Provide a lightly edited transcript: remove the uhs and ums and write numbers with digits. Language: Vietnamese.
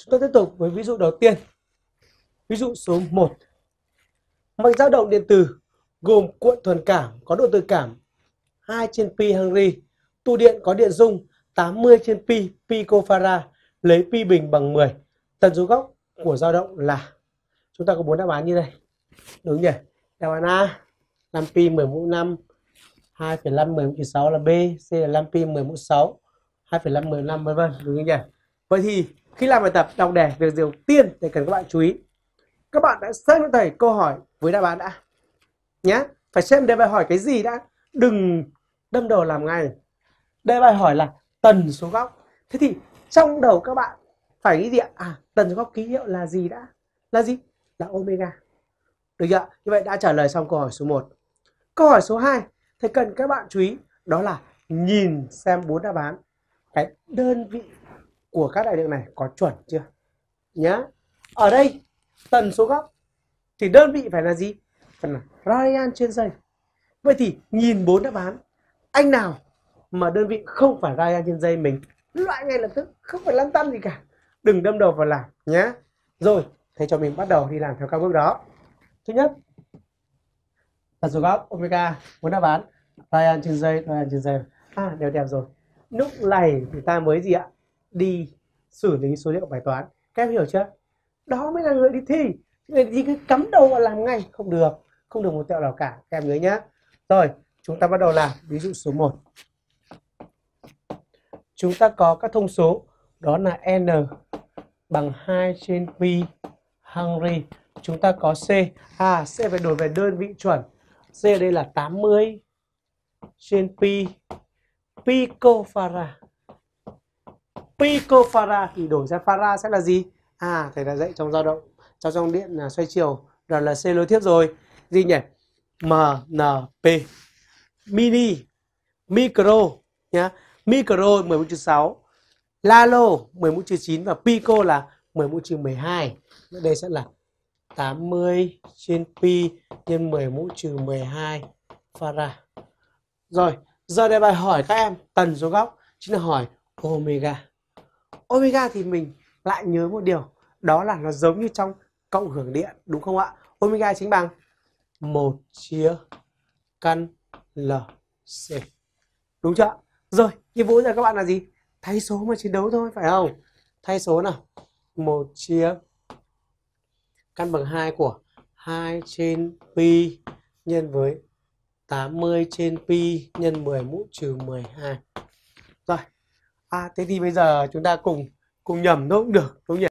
Chúng ta tiếp tục với ví dụ đầu tiên. Ví dụ số 1. Mạch dao động điện tử gồm cuộn thuần cảm có độ tự cảm 2/pi Henry, tụ điện có điện dung 80/pi picofarad, lấy pi bình bằng 10. Tần số góc của dao động là, chúng ta có 4 đáp án như đây. Đúng nhỉ? Đáp án A 5 pi 10 mũ 5, 2,5 10 mũ 6 là B, C là 5 pi 10 mũ 6, 2,5 10 5 vân vân. Đúng nhỉ? Vậy thì khi làm bài tập đọc đề, việc đầu tiên thì cần các bạn chú ý. Các bạn đã xem cho thầy câu hỏi với đáp án đã nhé. Phải xem đề bài hỏi cái gì đã, đừng đâm đầu làm ngay. Đề bài hỏi là tần số góc. Thế thì trong đầu các bạn phải nghĩ gì ạ? Tần số góc ký hiệu là gì đã? Là gì? Là omega. Được chưa? Như vậy đã trả lời xong câu hỏi số 1. Câu hỏi số 2 thầy cần các bạn chú ý, đó là nhìn xem 4 đáp án, cái đơn vị của các đại lượng này có chuẩn chưa nhá. Ở đây tần số góc thì đơn vị phải là gì? Phải là radian trên giây. Vậy thì nhìn 4 đáp án, anh nào mà đơn vị không phải radian trên giây mình loại ngay lập tức, không phải lăn tăn gì cả, đừng đâm đầu vào làm nhé. Rồi thầy cho mình bắt đầu đi làm theo các bước đó. Thứ nhất, tần số góc omega, 4 đáp án radian trên giây, radian trên giây. Đều đẹp rồi. Lúc này thì ta mới gì ạ? Đi xử lý số liệu bài toán. Các em hiểu chưa? Đó mới là người đi thi. Người đi cứ cắm đầu vào làm ngay, không được. Không được một tẹo nào cả. Các em nhớ nhá. Rồi, chúng ta bắt đầu làm ví dụ số 1. Chúng ta có các thông số, đó là N bằng 2/pi Henry. Chúng ta có C. C phải đổi về đơn vị chuẩn. C ở đây là 80/pi picofarad. Picofarad thì đổi ra farad sẽ là gì? Thầy đã dạy trong dao động, trong điện xoay chiều RLC lối tiếp rồi. Gì nhỉ? MNP. Mini, micro nhá. Micro 10 mũ 6, nano 10 mũ 9 và pico là 10 mũ 12. Đây sẽ là 80/pi nhân 10 mũ 12 farad. Rồi, giờ đề bài hỏi các em tần số góc chính là hỏi omega. Omega thì mình lại nhớ một điều, đó là nó giống như trong cộng hưởng điện, đúng không ạ? Omega chính bằng 1 chia căn LC. Đúng chưa? Rồi, nhiệm vụ giờ các bạn là gì? Thay số mà chiến đấu thôi, phải không? Thay số nào. 1 chia căn bằng 2 của 2/pi nhân với 80/pi nhân 10 mũ trừ 12. Rồi. Thế thì bây giờ chúng ta cùng nhẩm nó cũng được, đúng nhỉ?